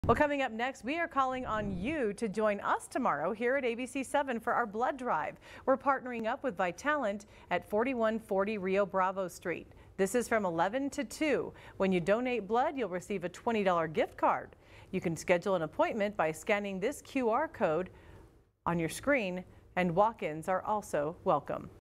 Well, coming up next, we are calling on you to join us tomorrow here at ABC-7 for our blood drive. We're partnering up with Vitalant at 4140 Rio Bravo Street. This is from 11 to 2. When you donate blood, you'll receive a $20 gift card. You can schedule an appointment by scanning this QR code on your screen, and walk-ins are also welcome.